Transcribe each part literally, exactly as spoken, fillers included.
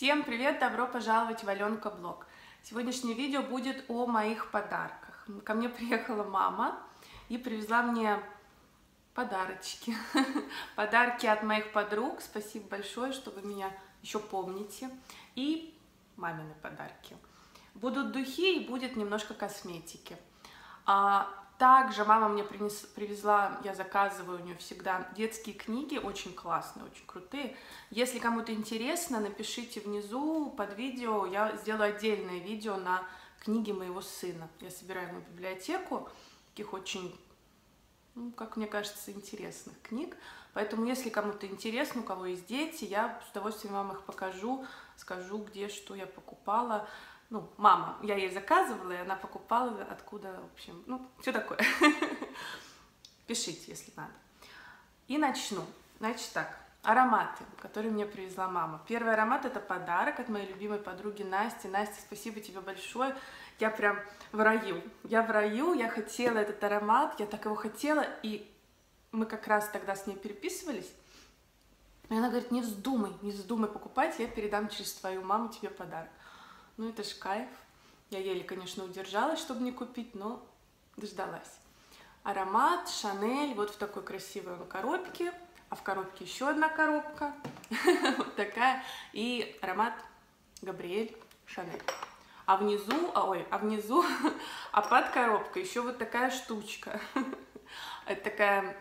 Всем привет! Добро пожаловать в Аленка Блог. Сегодняшнее видео будет о моих подарках. Ко мне приехала мама и привезла мне подарочки. Подарки от моих подруг. Спасибо большое, что вы меня еще помните. И мамины подарки. Будут духи и будет немножко косметики. А также мама мне принес, привезла, я заказываю у нее всегда детские книги, очень классные, очень крутые. Если кому-то интересно, напишите внизу под видео, я сделаю отдельное видео на книги моего сына. Я собираю ему библиотеку таких очень, ну, как мне кажется, интересных книг. Поэтому, если кому-то интересно, у кого есть дети, я с удовольствием вам их покажу, скажу, где, что я покупала. Ну, мама, я ей заказывала, и она покупала, откуда, в общем, ну, все такое. Пишите, если надо. И начну. Значит так, ароматы, которые мне привезла мама. Первый аромат — это подарок от моей любимой подруги Насти. Настя, спасибо тебе большое. Я прям в раю. Я в раю, я хотела этот аромат, я так его хотела, и мы как раз тогда с ней переписывались. И она говорит: не вздумай, не вздумай покупать, я передам через твою маму тебе подарок. Ну, это ж кайф. Я еле, конечно, удержалась, чтобы не купить, но дождалась. Аромат Шанель, вот в такой красивой коробке, а в коробке еще одна коробка, вот такая, и аромат Габриэль Шанель. А внизу, а, ой, а внизу, а под коробкой еще вот такая штучка. Это такая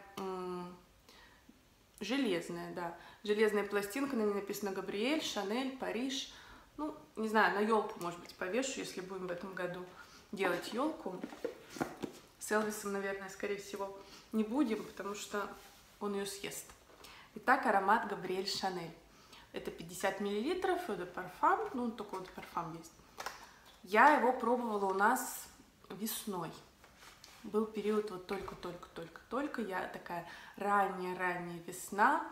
железная, да, железная пластинка, на ней написано Габриэль, Шанель, Париж. Ну, не знаю, на елку, может быть, повешу, если будем в этом году делать елку. С Элвисом, наверное, скорее всего, не будем, потому что он ее съест. Итак, аромат Габриэль Шанель. Это пятьдесят миллилитров, это парфам, ну, только вот парфам есть. Я его пробовала у нас весной. Был период вот только-только-только-только. Я такая ранняя-ранняя весна,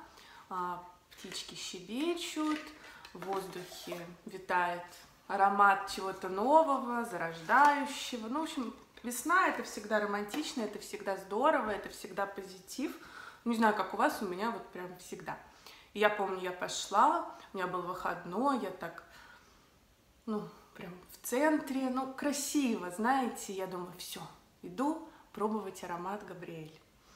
птички щебечут, в воздухе витает аромат чего-то нового, зарождающего. Ну, в общем, весна — это всегда романтично, это всегда здорово, это всегда позитив. Не знаю, как у вас, у меня вот прям всегда. И я помню, я пошла, у меня был выходной, я так, ну, прям в центре, ну, красиво, знаете. Я думаю, все, иду пробовать аромат Габриэль.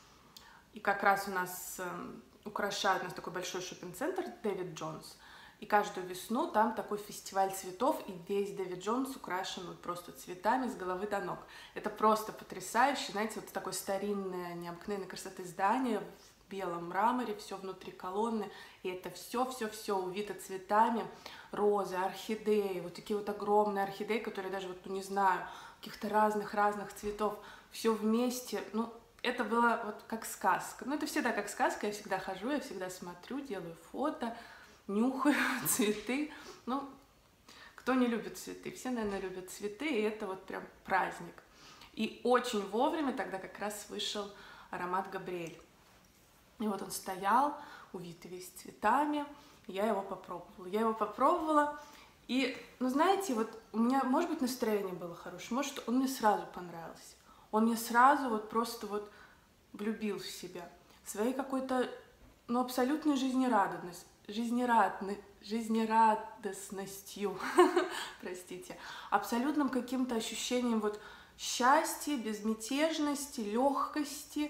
И как раз у нас э, украшают, у нас такой большой шоппинг-центр Дэвид Джонс. И каждую весну там такой фестиваль цветов, и весь Дэвид Джонс украшен вот просто цветами с головы до ног. Это просто потрясающе, знаете, вот такое старинное, необыкновенной красоты здание в белом мраморе, все внутри колонны, и это все-все-все увито цветами, розы, орхидеи, вот такие вот огромные орхидеи, которые даже вот, ну, не знаю, каких-то разных-разных цветов, все вместе, ну, это было вот как сказка. Ну, это всегда как сказка, я всегда хожу, я всегда смотрю, делаю фото, нюхаю цветы. Ну, кто не любит цветы? Все, наверное, любят цветы, и это вот прям праздник. И очень вовремя тогда как раз вышел аромат Габриэль. И вот он стоял, увитый весь цветами, я его попробовала. Я его попробовала, и, ну, знаете, вот у меня, может быть, настроение было хорошее, может, он мне сразу понравился. Он мне сразу вот просто вот влюбил в себя, своей какой-то, ну, абсолютной жизнерадостностью. Жизнерадны, жизнерадостностью, простите, абсолютным каким-то ощущением вот счастья, безмятежности, легкости.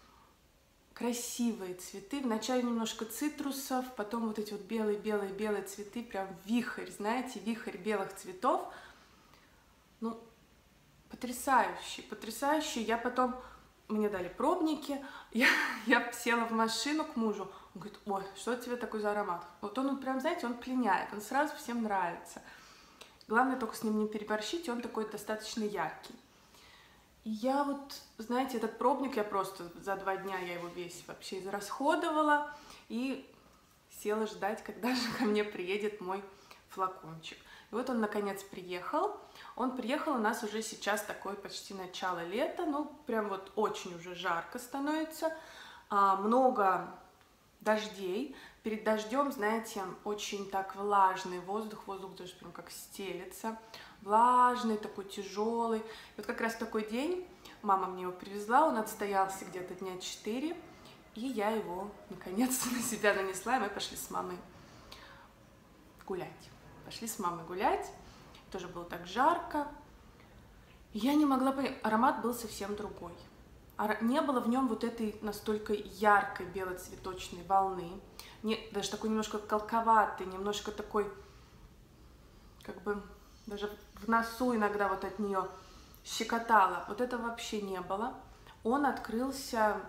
Красивые цветы, вначале немножко цитрусов, потом вот эти вот белые-белые-белые цветы, прям вихрь, знаете, вихрь белых цветов. Ну, потрясающий, потрясающий. Я потом, мне дали пробники, я, я села в машину к мужу. Он говорит: ой, что тебе такой за аромат? Вот он, он прям, знаете, он пленяет, он сразу всем нравится. Главное только с ним не переборщить, он такой достаточно яркий. И я вот, знаете, этот пробник, я просто за два дня я его весь вообще израсходовала и села ждать, когда же ко мне приедет мой флакончик. И вот он, наконец, приехал. Он приехал, у нас уже сейчас такое почти начало лета, ну, прям вот очень уже жарко становится, а, много дождей. Перед дождем, знаете, очень так влажный воздух, воздух даже прям как стелется, влажный, такой тяжелый. И вот как раз такой день мама мне его привезла, он отстоялся где-то дня четыре, и я его наконец-то на себя нанесла, и мы пошли с мамой гулять. Пошли с мамой гулять, тоже было так жарко. Я не могла понять, аромат был совсем другой. Не было в нем вот этой настолько яркой белоцветочной волны, не, даже такой немножко колковатый, немножко такой, как бы даже в носу иногда вот от нее щекотало. Вот этого вообще не было. Он открылся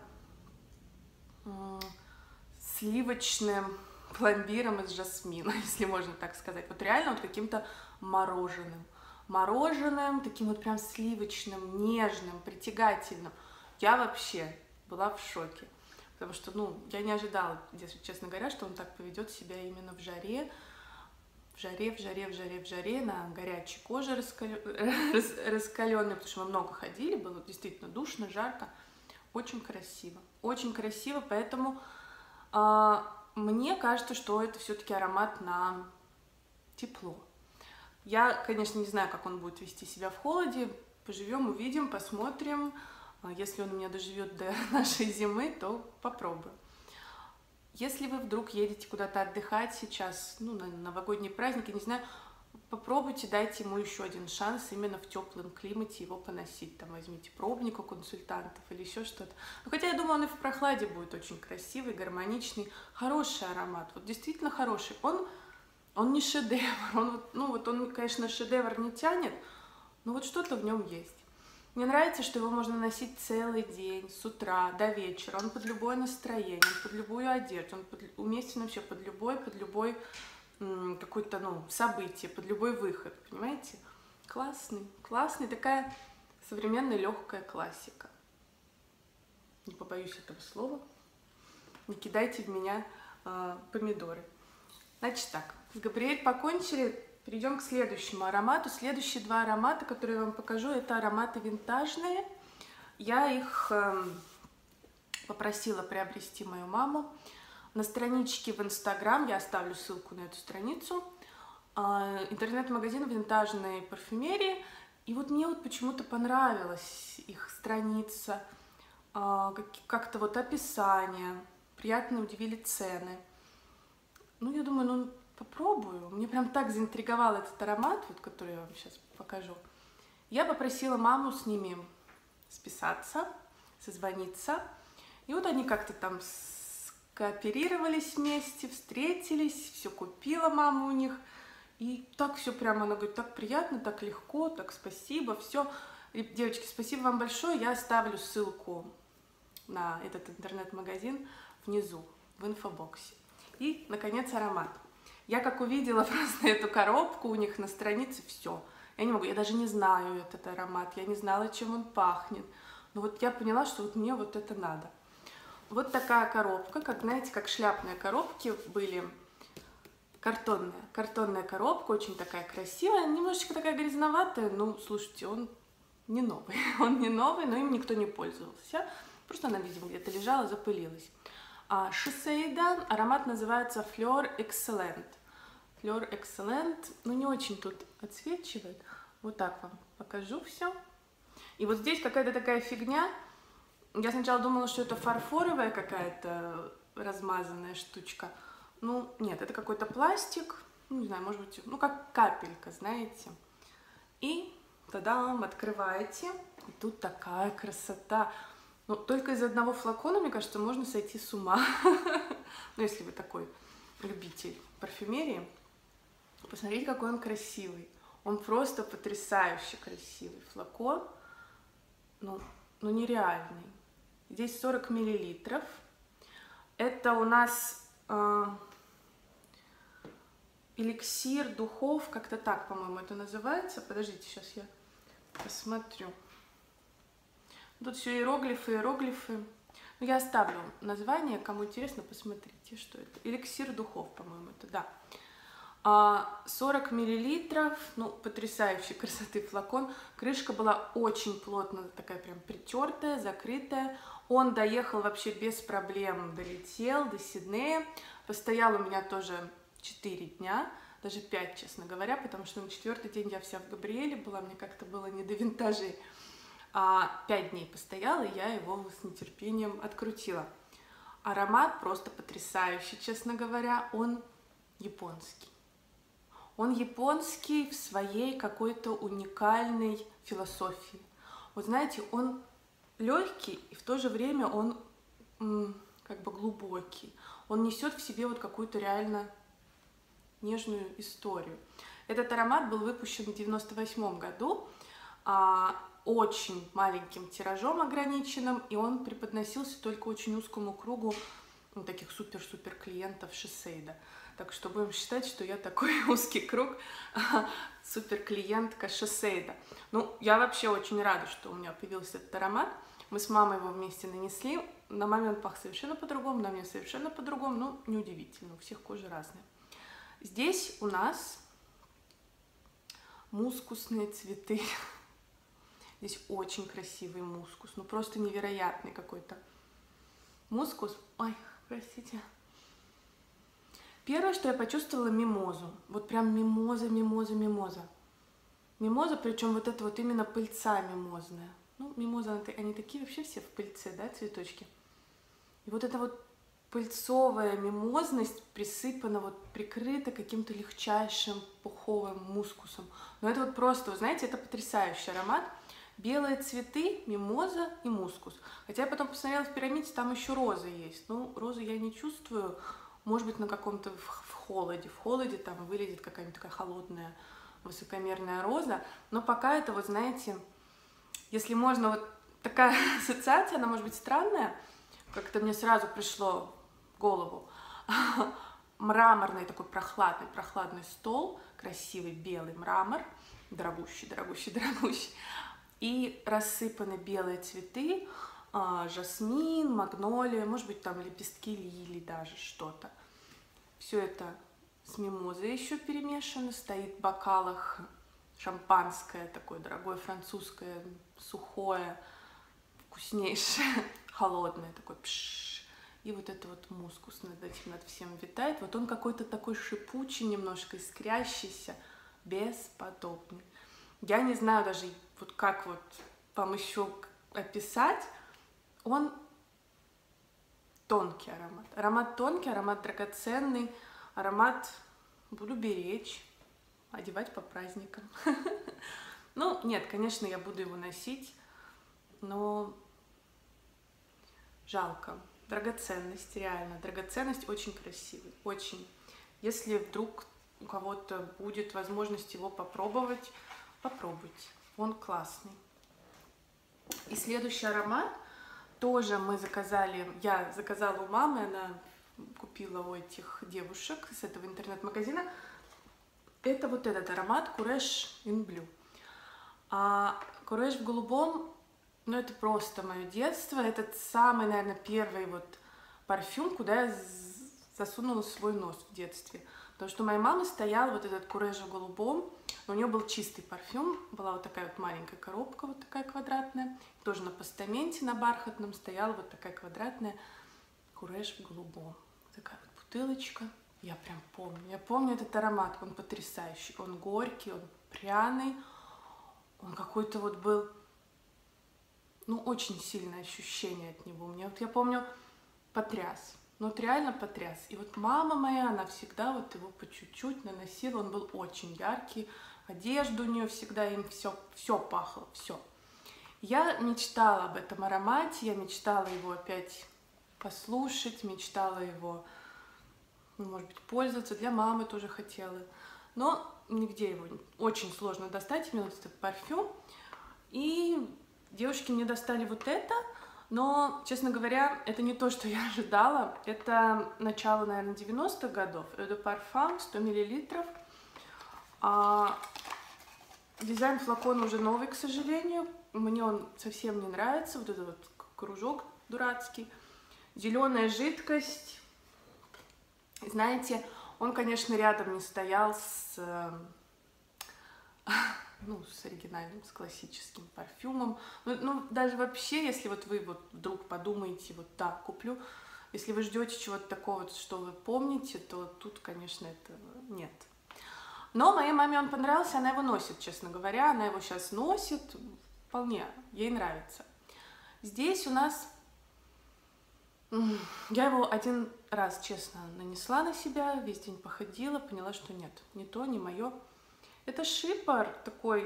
сливочным пломбиром из жасмина, если можно так сказать. Вот реально вот каким-то мороженым. Мороженым, таким вот прям сливочным, нежным, притягательным. Я вообще была в шоке, потому что, ну, я не ожидала, честно говоря, что он так поведет себя именно в жаре, в жаре, в жаре, в жаре, в жаре, на горячей коже раскаленной, потому что мы много ходили, было действительно душно, жарко, очень красиво, очень красиво, поэтому э, мне кажется, что это все-таки аромат на тепло. Я, конечно, не знаю, как он будет вести себя в холоде, поживем, увидим, посмотрим. Если он у меня доживет до нашей зимы, то попробую. Если вы вдруг едете куда-то отдыхать сейчас, ну, на новогодние праздники, не знаю, попробуйте, дайте ему еще один шанс именно в теплом климате его поносить. Там возьмите пробник у консультантов или еще что-то. Но хотя я думаю, он и в прохладе будет очень красивый, гармоничный, хороший аромат. Вот действительно хороший. Он, он не шедевр. Он, ну, вот он, конечно, шедевр не тянет, но вот что-то в нем есть. Мне нравится, что его можно носить целый день, с утра до вечера. Он под любое настроение, он под любую одежду, он под, уместен вообще под любой, под любой какое-то, ну, событие, под любой выход, понимаете? Классный, классный, такая современная легкая классика. Не побоюсь этого слова. Не кидайте в меня э, помидоры. Значит так, с Габриэль покончили. Перейдем к следующему аромату. Следующие два аромата, которые я вам покажу, это ароматы винтажные. Я их э, попросила приобрести мою маму. На страничке в Инстаграм, я оставлю ссылку на эту страницу, э, интернет-магазин винтажной парфюмерии. И вот мне вот почему-то понравилась их страница, э, как-то вот описание, приятно удивили цены. Ну, я думаю, ну, попробую. Мне прям так заинтриговал этот аромат, вот, который я вам сейчас покажу. Я попросила маму с ними списаться, созвониться. И вот они как-то там скооперировались вместе, встретились, все купила мама у них. И так все прямо, она говорит, так приятно, так легко, так спасибо, все. Девочки, спасибо вам большое. Я оставлю ссылку на этот интернет-магазин внизу, в инфобоксе. И, наконец, аромат. Я как увидела просто эту коробку у них на странице, все. Я не могу, я даже не знаю этот аромат, я не знала, чем он пахнет. Но вот я поняла, что вот мне вот это надо. Вот такая коробка, как, знаете, как шляпные коробки были. Картонная, картонная коробка, очень такая красивая, немножечко такая грязноватая. Ну, слушайте, он не новый, он не новый, но им никто не пользовался. Просто она, видимо, где-то лежала, запылилась. Шисейда, аромат называется Fleur Excellent. Fleur Excellent, ну не очень тут отсвечивает. Вот так вам покажу все. И вот здесь какая-то такая фигня. Я сначала думала, что это фарфоровая какая-то размазанная штучка. Ну, нет, это какой-то пластик. Ну, не знаю, может быть, ну как капелька, знаете. И тогда открываете. И тут такая красота. Ну, только из одного флакона, мне кажется, можно сойти с ума. Ну, если вы такой любитель парфюмерии. Посмотрите, какой он красивый. Он просто потрясающе красивый. Флакон, ну, ну нереальный. Здесь сорок миллилитров. Это у нас э, эликсир духов, как-то так, по-моему, это называется. Подождите, сейчас я посмотрю. Тут все иероглифы, иероглифы. Ну, я оставлю название, кому интересно, посмотрите, что это. Эликсир духов, по-моему, это, да. сорок миллилитров, ну, потрясающей красоты флакон. Крышка была очень плотно, такая прям притертая, закрытая. Он доехал вообще без проблем, долетел до Сиднея. Постоял у меня тоже четыре дня, даже пять, честно говоря, потому что на четвертый день я вся в Габриэле была, мне как-то было не до винтажей. А, пять дней постояла, и я его с нетерпением открутила. Аромат просто потрясающий, честно говоря, он японский. Он японский в своей какой-то уникальной философии. Вот знаете, он легкий, и в то же время он м, как бы глубокий. Он несет в себе вот какую-то реально нежную историю. Этот аромат был выпущен в девяносто восьмом году, а, очень маленьким тиражом ограниченным, и он преподносился только очень узкому кругу, ну, таких супер-супер клиентов Шисейда. Так что будем считать, что я такой узкий круг супер клиентка Шисейда. Ну, я вообще очень рада, что у меня появился этот аромат. Мы с мамой его вместе нанесли. На момент пах совершенно по-другому, на мне совершенно по-другому. Ну, неудивительно, у всех кожа разная. Здесь у нас мускусные цветы. Здесь очень красивый мускус, ну просто невероятный какой-то мускус. Ой, простите. Первое, что я почувствовала, мимозу. Вот прям мимоза, мимоза, мимоза. Мимоза, причем вот это вот именно пыльца мимозная. Ну, мимоза, они такие вообще все в пыльце, да, цветочки. И вот эта вот пыльцовая мимозность присыпана, вот прикрыта каким-то легчайшим пуховым мускусом. Но это вот просто, вы знаете, это потрясающий аромат. Белые цветы, мимоза и мускус. Хотя я потом посмотрела в пирамиде, там еще розы есть. Ну, розы я не чувствую. Может быть, на каком-то в холоде. В холоде там выглядит какая-нибудь такая холодная, высокомерная роза. Но пока это, вот знаете, если можно, вот такая ассоциация, она может быть странная. Как-то мне сразу пришло в голову. Мраморный такой прохладный, прохладный стол. Красивый белый мрамор. Дорогущий, дорогущий, дорогущий. И рассыпаны белые цветы, жасмин, магнолия, может быть, там лепестки лилии даже, что-то. Все это с мимозой еще перемешано, стоит в бокалах шампанское, такое дорогое французское, сухое, вкуснейшее, холодное, такое пшш. И вот это вот мускус над этим, над всем витает. Вот он какой-то такой шипучий, немножко искрящийся, бесподобный. Я не знаю даже, вот как вот вам еще описать. Он тонкий аромат. Аромат тонкий, аромат драгоценный, аромат буду беречь, одевать по праздникам. Ну, нет, конечно, я буду его носить, но жалко. Драгоценность, реально, драгоценность, очень красивый, очень. Если вдруг у кого-то будет возможность его попробовать, попробуйте, он классный. И следующий аромат тоже мы заказали, я заказала у мамы, она купила у этих девушек с этого интернет-магазина. Это вот этот аромат Courage in Blue. А Courage в голубом, ну это просто мое детство, это самый, наверное, первый вот парфюм, куда я засунула свой нос в детстве. Потому что у моей мамы стоял вот этот Courage в голубом, у нее был чистый парфюм, была вот такая вот маленькая коробка, вот такая квадратная, тоже на постаменте, на бархатном стояла вот такая квадратная Courage в голубом. Такая вот бутылочка, я прям помню, я помню этот аромат, он потрясающий, он горький, он пряный, он какой-то вот был, ну очень сильное ощущение от него, мне вот я помню, потряс. Ну вот реально потряс. И вот мама моя, она всегда вот его по чуть-чуть наносила, он был очень яркий, одежда у нее всегда им все, все пахло, все. Я мечтала об этом аромате, я мечтала его опять послушать, мечтала его, ну, может быть, пользоваться, для мамы тоже хотела. Но нигде его очень сложно достать, именно этот парфюм. И девушки мне достали вот это. Но, честно говоря, это не то, что я ожидала. Это начало, наверное, девяностых годов. Eau de Parfum, сто миллилитров. А дизайн флакона уже новый, к сожалению. Мне он совсем не нравится. Вот этот вот кружок дурацкий. Зеленая жидкость. Знаете, он, конечно, рядом не стоял с... ну, с оригинальным, с классическим парфюмом. Ну, ну, даже вообще, если вот вы вот вдруг подумаете, вот да, куплю, если вы ждете чего-то такого, что вы помните, то тут, конечно, этого нет. Но моей маме он понравился, она его носит, честно говоря, она его сейчас носит, вполне, ей нравится. Здесь у нас Я его один раз, честно, нанесла на себя, весь день походила, поняла, что нет, не то, не мое. Это шипор такой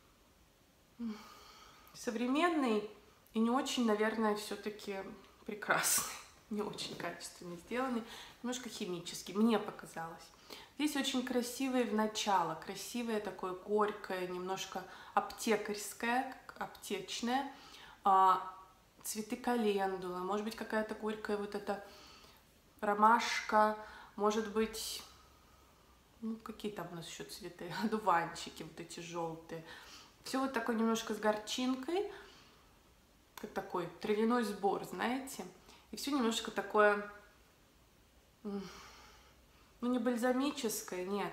современный и не очень, наверное, все-таки прекрасный, не очень качественно сделанный, немножко химический, мне показалось. Здесь очень красивое в начало, красивое такое горькое, немножко аптекарское, аптечное, цветы календулы, может быть, какая-то горькая вот эта ромашка, может быть, ну, какие там у нас еще цветы, одуванчики вот эти желтые. Все вот такое немножко с горчинкой, как такой травяной сбор, знаете. И все немножко такое, ну, не бальзамическое, нет.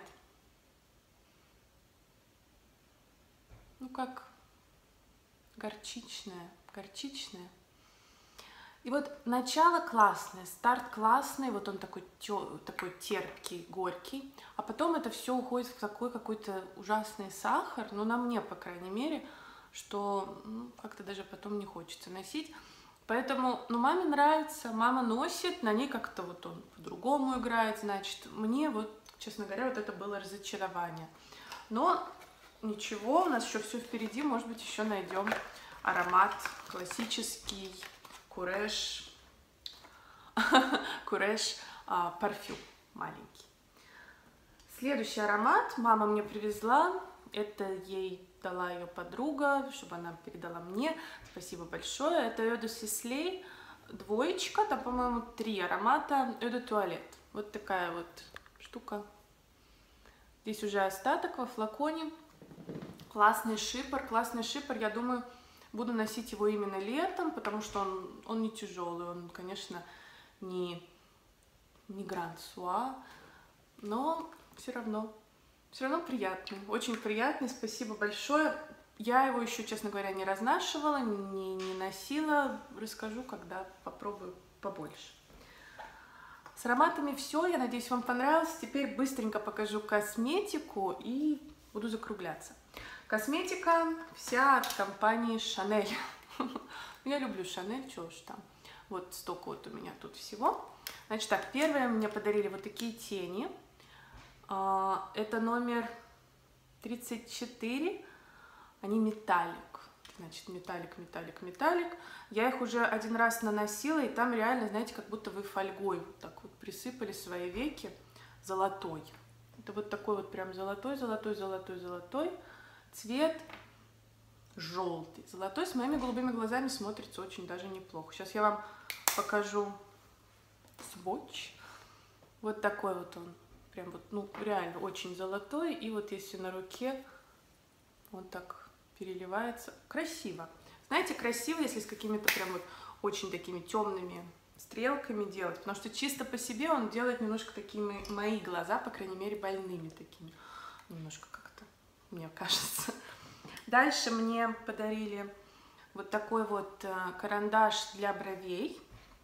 Ну, как горчичное, горчичное. И вот начало классное, старт классный, вот он такой, тё, такой терпкий, горький, а потом это все уходит в такой какой-то ужасный сахар, ну, на мне, по крайней мере, что ну, как-то даже потом не хочется носить. Поэтому, ну, маме нравится, мама носит, на ней как-то вот он по-другому играет, значит, мне вот, честно говоря, вот это было разочарование. Но ничего, у нас еще все впереди, может быть, еще найдем аромат классический, Куреш, Куреш а, парфюм маленький. Следующий аромат мама мне привезла, это ей дала ее подруга, чтобы она передала мне, спасибо большое. Это Eau de Sisley, двоечка, там, по-моему, три аромата, Eau de Toilette. Вот такая вот штука. Здесь уже остаток во флаконе. Классный шипор, классный шипор, я думаю, буду носить его именно летом, потому что он, он не тяжелый, он, конечно, не, не Гранд Суа, но все равно, все равно приятный, очень приятный, спасибо большое. Я его еще, честно говоря, не разнашивала, не, не носила, расскажу, когда попробую побольше. С ароматами все, я надеюсь, вам понравилось. Теперь быстренько покажу косметику и буду закругляться. Косметика вся от компании Chanel. Я люблю Chanel, чего уж там. Вот столько вот у меня тут всего. Значит так, первое мне подарили вот такие тени. Это номер тридцать четыре. Они металлик. Значит, металлик, металлик, металлик. Я их уже один раз наносила, и там реально, знаете, как будто вы фольгой вот так вот присыпали свои веки золотой. Это вот такой вот прям золотой, золотой, золотой, золотой. Цвет желтый. Золотой с моими голубыми глазами смотрится очень даже неплохо. Сейчас я вам покажу свотч. Вот такой вот он. Прям вот, ну, реально очень золотой. И вот если на руке вот так переливается. Красиво. Знаете, красиво, если с какими-то прям вот очень такими темными стрелками делать. Потому что чисто по себе он делает немножко такими мои глаза, по крайней мере, больными такими. Немножко как-то, мне кажется. Дальше мне подарили вот такой вот карандаш для бровей,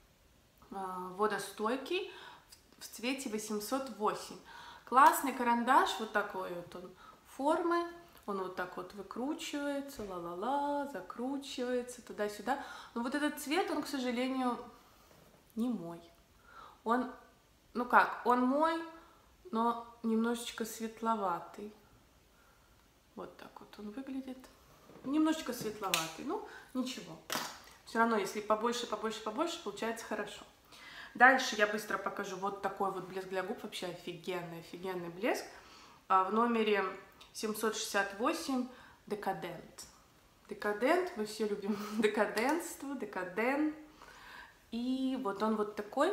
водостойкий, в цвете восемьсот восемь. Классный карандаш, вот такой вот он формы, он вот так вот выкручивается, ла-ла-ла, закручивается туда-сюда. Но вот этот цвет, он, к сожалению, не мой. Он, ну как, он мой, но немножечко светловатый. Вот так вот он выглядит. Немножечко светловатый, ну ничего. Все равно, если побольше, побольше, побольше, получается хорошо. Дальше я быстро покажу вот такой вот блеск для губ. Вообще офигенный, офигенный блеск. В номере семьсот шестьдесят восемь Декадент. Декадент, мы все любим декаденство, декадент. И вот он вот такой.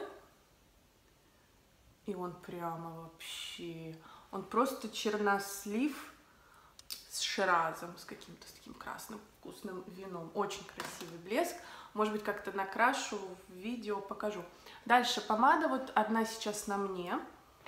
И он прямо вообще... Он просто чернослив с ширазом, с каким-то с таким красным вкусным вином. Очень красивый блеск. Может быть, как-то накрашу, в видео покажу. Дальше помада. Вот одна сейчас на мне.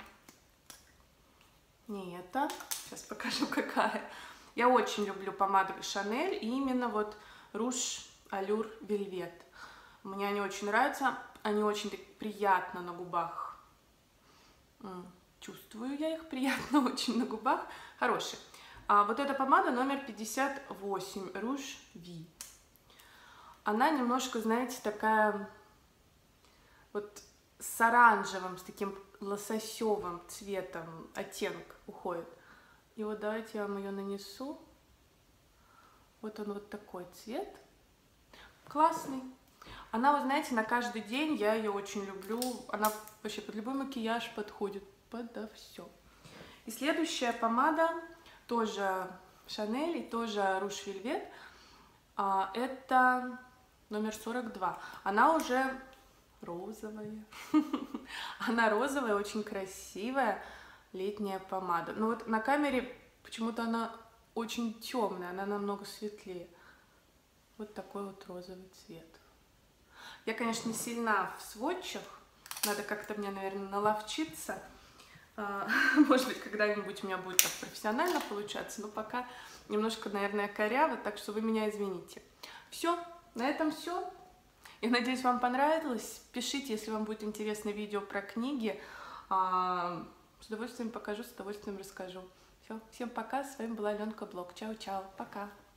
Не это. Сейчас покажу, какая. Я очень люблю помаду Chanel. И именно вот Rouge Allure Velvet. Мне они очень нравятся. Они очень так приятно на губах. Чувствую я их приятно очень на губах. Хорошие. А вот эта помада номер пятьдесят восемь Rouge V. Она немножко, знаете, такая вот с оранжевым, с таким лососевым цветом оттенок уходит. И вот давайте я вам ее нанесу. Вот он вот такой цвет. Классный. Она, вы знаете, на каждый день я ее очень люблю. Она вообще под любой макияж подходит, подо все. И следующая помада тоже Шанель и тоже Rouge Velvet. А, это номер сорок два. Она уже розовая. Она розовая, очень красивая летняя помада. Но вот на камере почему-то она очень темная, она намного светлее. Вот такой вот розовый цвет. Я, конечно, не сильна в сводчах. Надо как-то мне, наверное, наловчиться. Может быть, когда-нибудь у меня будет так профессионально получаться, но пока немножко, наверное, коряво, так что вы меня извините. Все, на этом все. Я надеюсь, вам понравилось. Пишите, если вам будет интересно видео про книги. С удовольствием покажу, с удовольствием расскажу. Все, всем пока. С вами была Аленка Блог. Чао-чао. Пока.